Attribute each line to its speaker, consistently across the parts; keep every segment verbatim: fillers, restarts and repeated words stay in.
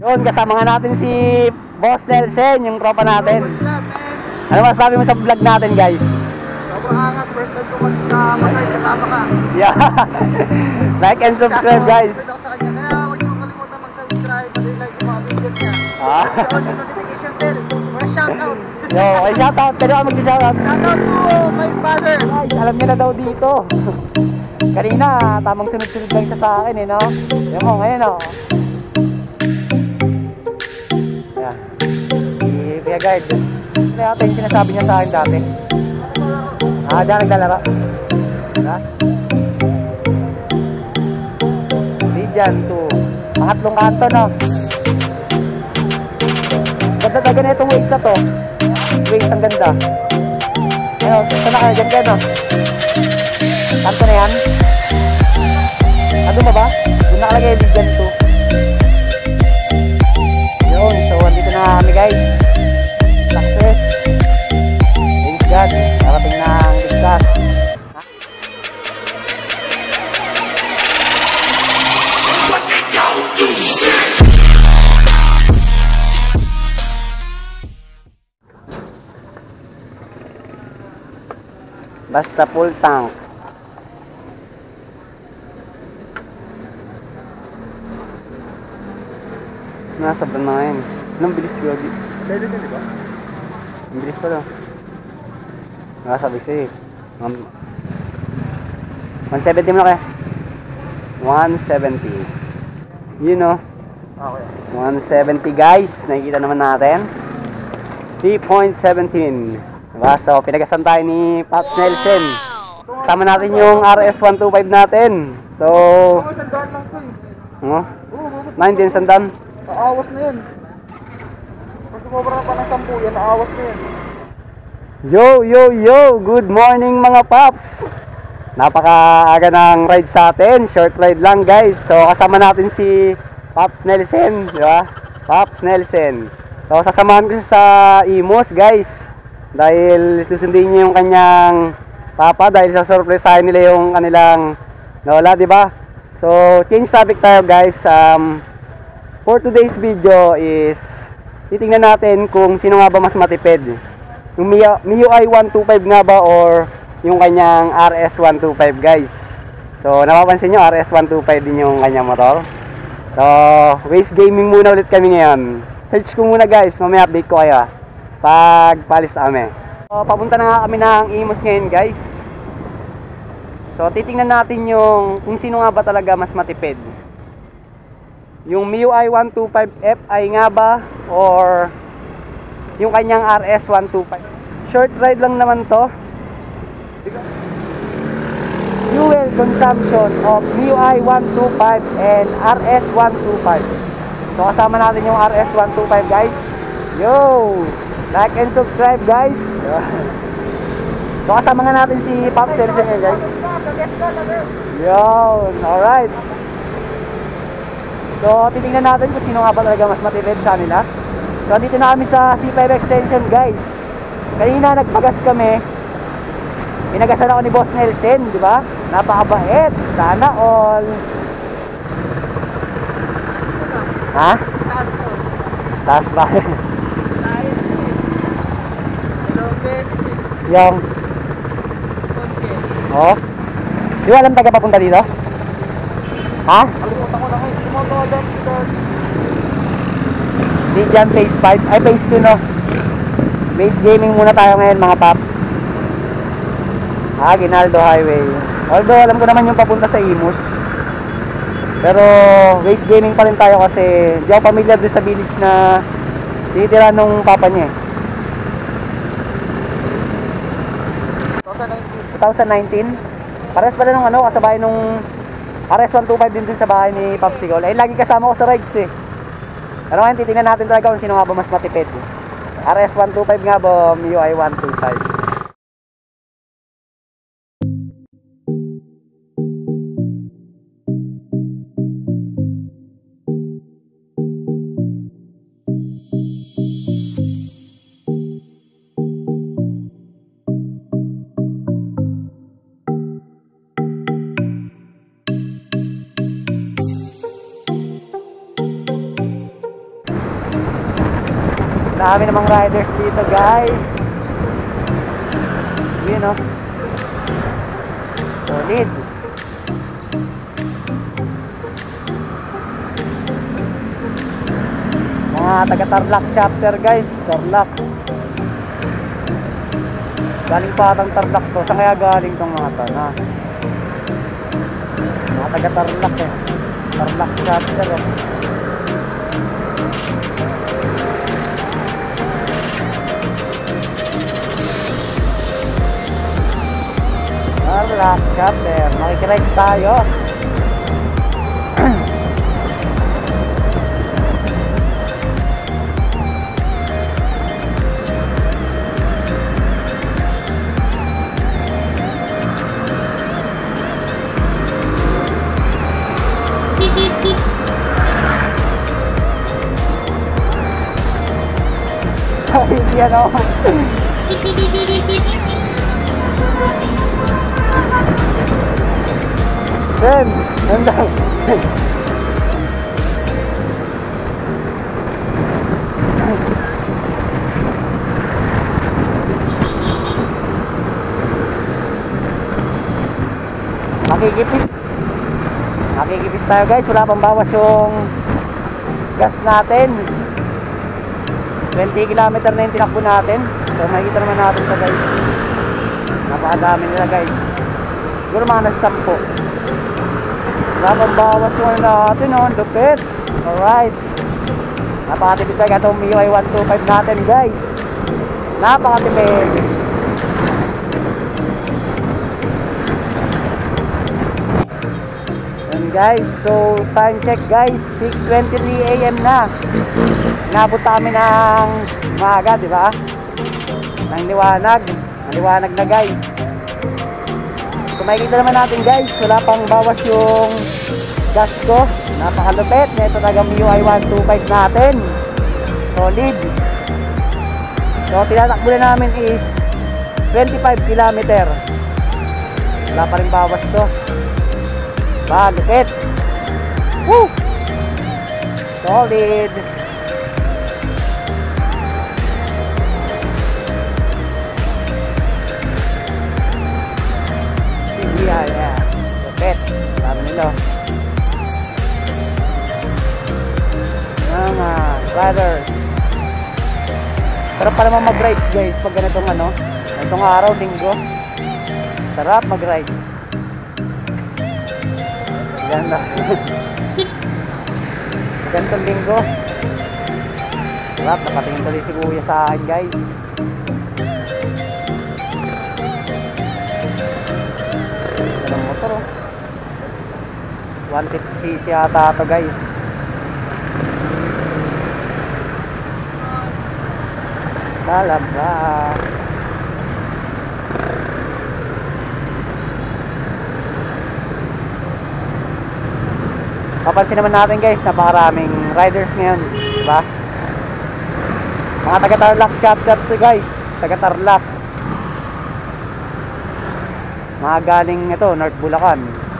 Speaker 1: Doon, kasama nga natin si Boss Nelson, yung tropa natin. Ano masasabi mo sa vlog natin, guys?
Speaker 2: Sobrang angas, first time ko mag-ride, kasama ka.
Speaker 1: Yeah. Like and subscribe, guys.
Speaker 2: Kaya huwag niyo kalimutan mag-subscribe, mag-like yung mga videos niya.
Speaker 1: Ah.
Speaker 2: Yung notification bell, for a shoutout.
Speaker 1: Yo, ay shoutout, pero ako mag-shoutout.
Speaker 2: Shoutout to my father.
Speaker 1: Guys, alam niyo na daw dito. Kanina, tamang sunod-sunod lang siya sa akin eh, no? Yan mo, ngayon, no? Ayan. Si Kuya Guard. Ano yata yung sinasabi niya sa akin dati? Ah, dyan naglalaro. Ha? Diyan to. Pangatlong kanto, no? Ganda na ganito itong waist na to. Waist, ang ganda. Ayun, saan na kayo? Dyan dyan, no? Kanto na yan? Ano ba ba? Doon nakalagay yung dyan to. Yun, so andito na kami, guys. Success. Thanks God. Narating na ang ligtas. Basta full tank. Nasa ba na ngayon? Anong bilis ko?
Speaker 2: Pwede din, di ba?
Speaker 1: Ang bilis pa daw. Nakasabi siya eh. one seventy mo na kaya? one seventy. You know.
Speaker 2: Okay.
Speaker 1: one seventy, guys. Nakikita naman natin. three point one seven. Diba? So, pinagasan tayo ni Pops Nelson. Kasama natin yung R S one twenty-five natin. So,
Speaker 2: Oo, sandaan lang to eh.
Speaker 1: ano?
Speaker 2: Oo, bubot.
Speaker 1: nineteen sandan.
Speaker 2: Naawas na yan. Kung sumobra na pa ng sampu yan, naawas na yan.
Speaker 1: Yo, yo, yo! Good morning mga Pops! Napakaaga ng ride sa atin. Short ride lang, guys. So, kasama natin si Pops Nelson. Diba? Pops Nelson. So, sasamahan ko siya sa Imus, guys. Dahil susundin niya yung kanyang papa. Dahil sa surpriseahin nila yung kanilang lola, diba? So, change topic tayo, guys. Um, for today's video is titingnan natin kung sino nga ba mas matipid. Yung M I U I one twenty-five nga ba or yung kanyang R S one twenty-five, guys. So, napapansin nyo, R S one twenty-five din yung kanyang motor. So, race gaming muna ulit kami ngayon. Search ko muna, guys. Mamaya update ko kayo pag palis kami. So, papunta na nga kami ng Imus ngayon, guys. So, titingnan natin yung kung sino nga ba talaga mas matipid. Yung M I U I one twenty-five F I nga ba or yung kanyang R S one twenty-five. Short ride lang naman to. Fuel consumption of M I U I one twenty-five and R S one twenty-five. So, kasama natin yung R S one twenty-five, guys. Yo! Like and subscribe, guys. So, kasama nga natin si Pops Nelson ngayon, guys. Yo! Alright. So, titingnan natin kung sino nga ba talaga mas matipid sa nila. So, dito na kami sa C five extension, guys. Kanina nagpagas kami. Pinagasan ako ni Boss Nelson, di ba? Napakabait. Sana all. Ha?
Speaker 2: Taas po.
Speaker 1: Taas ba?
Speaker 2: Hello,
Speaker 1: Yung. Oh. Di ba alam taga papunta dito? Ha?
Speaker 2: kalimutan ko na kayo. Tumoto ka dyan,
Speaker 1: Di dyan phase five. Ay, phase two, no? Base gaming muna tayo ngayon, mga Pops. Ah, Ginaldo Highway. Although, alam ko naman yung papunta sa Imus. Pero, base gaming pa rin tayo kasi di ako familiar doon sa village na tinitira nung papa niya. twenty nineteen. Pares pala nung ano, kasabay nung R S one twenty-five din din sa bahay ni Popsicle. Ay, lagi kasama ko sa rides eh. Pero ngayon, titingnan natin talaga kung sino nga ba mas matipid. R S one twenty-five nga ba o M I U I one twenty-five? Marami namang riders dito guys. Yun o. Solid. Mga taga Tarlac chapter guys. Tarlac. Galing pa atang Tarlac to. Saan kaya galing tong mga to na? Mga taga Tarlac eh. Tarlac chapter oh. Tarlac chapter. Makikiride tayo. Hindi yan o. Ben, ganda. Makikipis. Makikipis tayo guys. Wala pang bawas yung gas natin. twenty kilometer na yung tinakbo natin. So makikita naman natin ito guys. Napakadami nila guys. Siguro mga nasa sampo. Wala pang bawas yung ano natin oh. Lupit. Alright. Napakatipid talaga itong M I U I one twenty-five natin guys. Napakatipid. Yan guys. So time check guys. six twenty-three A M na. Inabot kami ng maaga, di ba? Nang liwanag. Liwanag na guys. So makikita naman natin guys, wala pang bawas yung gas ko. Napakalupit. Ito talaga M I U I one twenty-five natin. Solid. So tinatakbo na namin is twenty-five kilometer. Wala pa rin bawas to. Ba, lupit. Woo! Solid. Yeah, yeah. Lupit. Dami nila. Mga brothers. Sarap pa naman mag-rides guys pag ganitong ano. Ganitong araw, linggo. Sarap mag-rides. Ganda. Ganitong linggo. Sarap. Nakatingin tuloy si kuya sa akin guys. one fifty cc ata ito guys. Talaba. Papansin naman natin guys, napakaraming riders ngayon, diba? Mga taga Tarlac chapter to guys. Taga Tarlac. Mga galing ito, North Bulacan.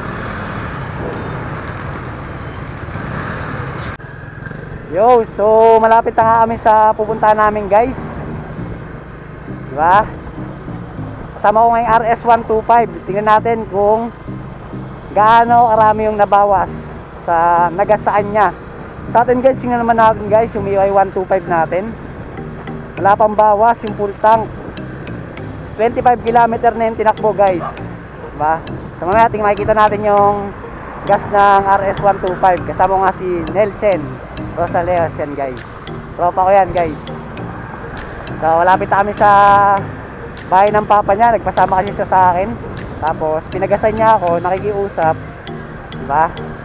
Speaker 1: Yo, so malapit na nga kami sa pupuntahan namin guys. Diba? Kasama ko ngayong R S one twenty-five. Tingnan natin kung gaano karami yung nabawas sa nagasaan niya. Sa atin guys, tingnan naman natin guys yung M I U I one twenty-five natin. Wala pang bawas yung full tank. twenty-five kilometer na yung tinakbo guys. Diba? So mamaya tingnan makikita natin yung gas ng R S one twenty-five. Kasama nga si Nelson Rosaleos yan guys. Tropa ko yan guys. So malapit na kami sa bahay ng papa niya. Nagpasama kasi siya sa akin. Tapos pinagasan niya ako, nakikiusap. Diba?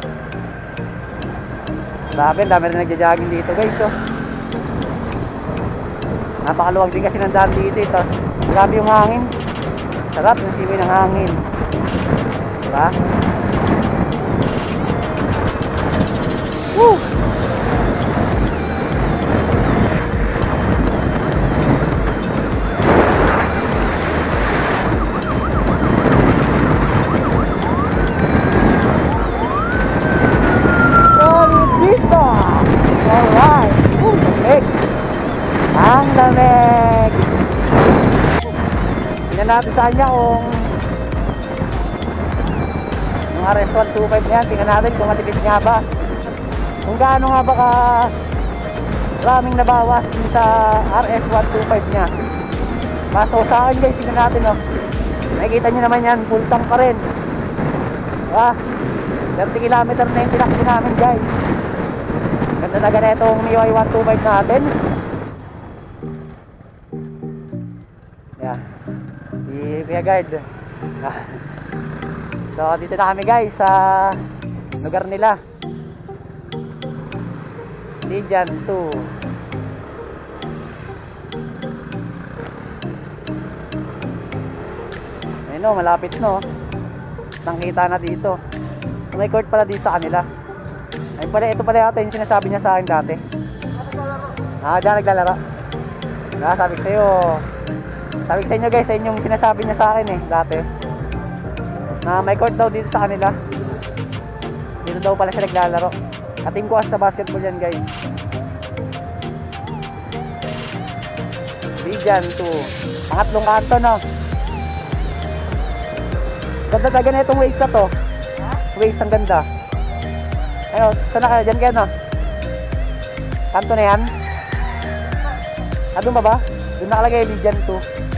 Speaker 1: Grabe, dami rin nagja-jogging dito guys oh. Napakaluwag din kasi ng daan dito eh. Tapos grabe yung hangin. Sarap yung simoy ng hangin. Diba? Woo! natin sa kanya kung yung R S one twenty-five na yan, tingnan natin kung matipid nga ba, kung gaano nga ba ka raming nabawas din sa R S one twenty-five nya. Kaso sa akin guys, tingnan natin oh, nakikita nyo naman yan, full tank pa rin, diba? thirty kilometers na yung tinakbo namin guys. Ganda na ganitong M I Y one twenty-five natin. Yeah. Si Kuya Guard. So dito na kami guys sa lugar nila, Lijan two. Ayun o, malapit no. Nakita na dito. May court pala dito sa kanila. Ay pala, ito pala yata yung sinasabi niya sa akin dati. Ah, dyan naglalaro. Ah, sabi ko sa'yo, sabi ko sa inyo guys, sa inyong sinasabi niya sa akin eh, dati, na may court daw dito sa kanila. Dito daw pala siya naglalaro. Ating ko sa basketball yan guys. Bijan two. Pangatlong kanto no. Ganda talaga na itong waist na to. Waist ang ganda. Ayun, saan na kayo? Diyan kayo no? Kanto na yan? Ah, doon ba ba? Doon nakalagay Bijan two.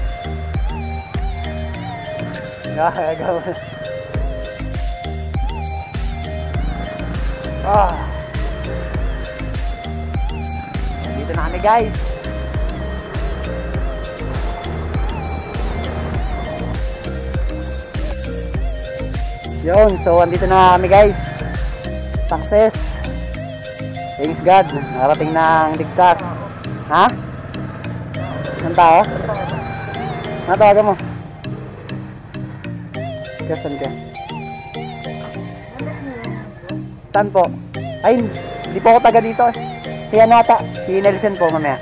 Speaker 1: Gagawa. Ah. Dito na kami guys. Yun, so andito na kami guys. Success. Thanks God. Nakarating na ang ligtas. Ha? Ang tao? Natawagan mo? Kasan ka? Saan po? Ay, hindi po ako taga dito. Si Anata, si Nelson po mamaya.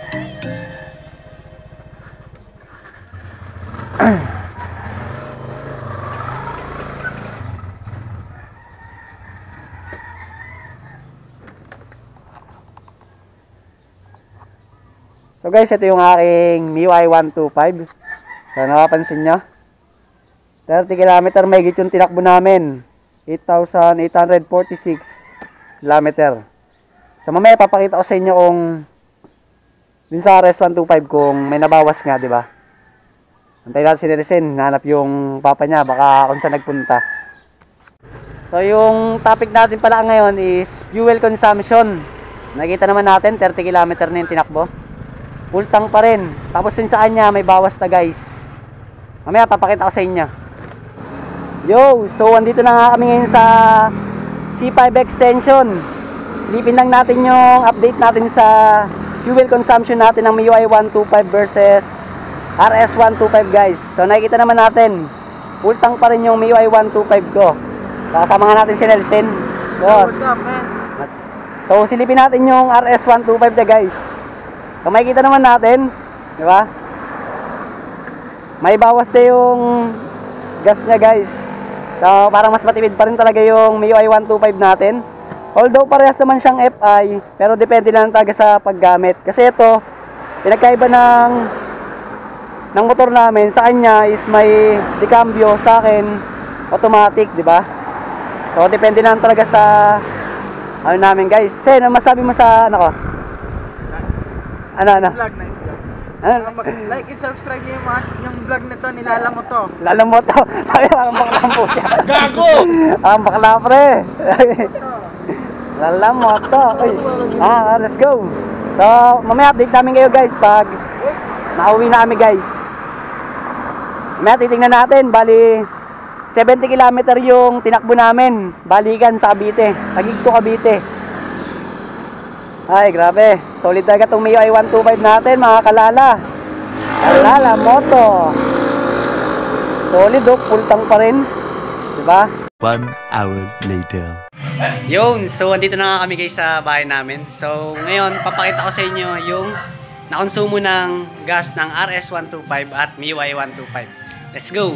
Speaker 1: So guys, ito yung aking M I Y one twenty-five. So nakapansin nyo, thirty kilometers may git yung tinakbo namin, eight thousand eight hundred forty-six kilometers. So mamaya papakita ko sa inyo kung din sa R S one twenty-five kung may nabawas nga, di ba? Antay natin si Neresen, nanap yung papa niya, baka kung saan nagpunta. So yung topic natin pala ngayon is fuel consumption. Nakita naman natin thirty kilometers na yung tinakbo. Full tank pa rin. Tapos yun sa kanya may bawas na guys. Mamaya papakita ko sa inyo. Yo, so andito na nga kami ngayon sa C five extension. Silipin lang natin yung update natin sa fuel consumption natin ng M I Y one twenty-five versus R S one twenty-five guys. So nakikita naman natin, full tank pa rin yung M I Y one twenty-five ko. Kasama nga natin si Nelson. Boss.
Speaker 2: What's up, man?
Speaker 1: So silipin natin yung R S one twenty-five na guys. Kung makikita naman natin, di ba? May bawas na yung gas niya guys. So parang mas matipid pa rin talaga yung M I Y one twenty-five natin. Although parehas naman siyang F I, pero depende lang talaga sa paggamit. Kasi ito, pinagkaiba ng ng motor namin, sa kanya is may decambio, sa akin automatic, di ba? So depende lang talaga sa ano namin guys. Sen, ano masabi mo sa ano ko? Ano, ano?
Speaker 2: Nice vlog, nice vlog.
Speaker 1: Ano?
Speaker 2: Like and subscribe niyo yung, mga- yung vlog nito, nilala mo to.
Speaker 1: Lalo mo to. Ay, ang bakla po siya.
Speaker 2: Gago!
Speaker 1: Ang bakla pre. Lala mo to. Uy. Ah, let's go. So, mamaya update namin kayo guys pag nakauwi na kami guys. Mamaya titingnan natin. Bali, seventy kilometers yung tinakbo namin. Balikan sa Cavite. Tagigto Cavite. Ay, grabe. Solid talaga itong M I Y one twenty-five natin, mga kalala. Kalala, moto. Solid, oh. Full tank pa rin. Diba?
Speaker 3: One hour later.
Speaker 1: Yun, so andito na nga kami guys sa bahay namin. So, ngayon, papakita ko sa inyo yung nakonsumo ng gas ng R S one twenty-five at M I Y one twenty-five. Let's go!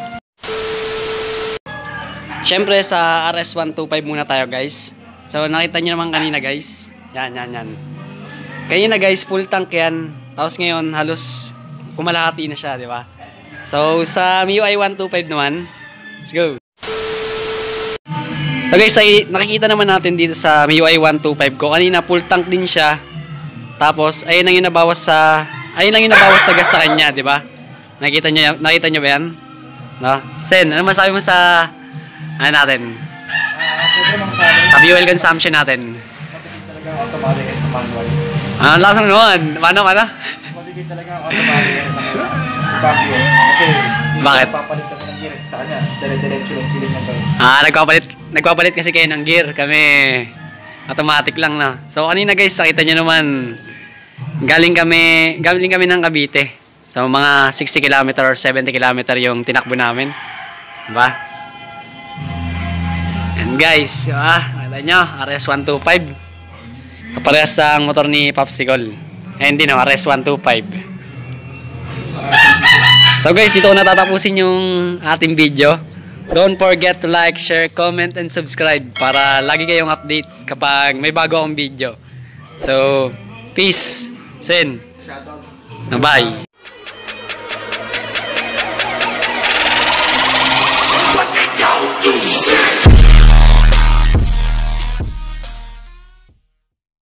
Speaker 1: Siyempre, sa R S one twenty-five muna tayo guys. So, nakita nyo naman kanina guys. Yan, yan, yan. Kanina guys, full tank yan. Tapos ngayon, halos kumalahati na siya, di ba? So, sa M I U I one twenty-five naman, let's go. So guys, ay, nakikita naman natin dito sa M I U I one twenty-five ko. Kanina full tank din siya. Tapos, ayun lang yung nabawas sa, ayun lang yung nabawas na gas sa kanya, di ba? Nakita niyo, nakita niyo ba yan? No? Sen, ano masabi mo sa, ano natin?
Speaker 2: Ah, pwede lang sabi.
Speaker 1: Sa fuel consumption natin.
Speaker 2: Matipid talaga ang automatic ay sa manual.
Speaker 1: Ah, lasang naman. Paano, paano?
Speaker 2: Matipid talaga ang automatic ay sa manual. Baguio. Kasi,
Speaker 1: Bakit?
Speaker 2: papalit kami ng gear sa kanya. Dire-diretso lang siling ng gawin.
Speaker 1: Ah, nagpapalit, nagpapalit kasi kayo ng gear. Kami, automatic lang na. So, kanina guys, nakita nyo naman, galing kami, galing kami ng Cavite. So, mga sixty kilometer or seventy kilometer yung tinakbo namin. Diba? And guys, ah, nakita nyo, R S one twenty-five. Kaparehas ang motor ni Popsicle. Eh, hindi na, R S one twenty-five. So guys, dito ko natatapusin yung ating video. Don't forget to like, share, comment, and subscribe para lagi kayong update kapag may bago akong video. So, peace. Sen.
Speaker 2: Shoutout.
Speaker 1: Bye.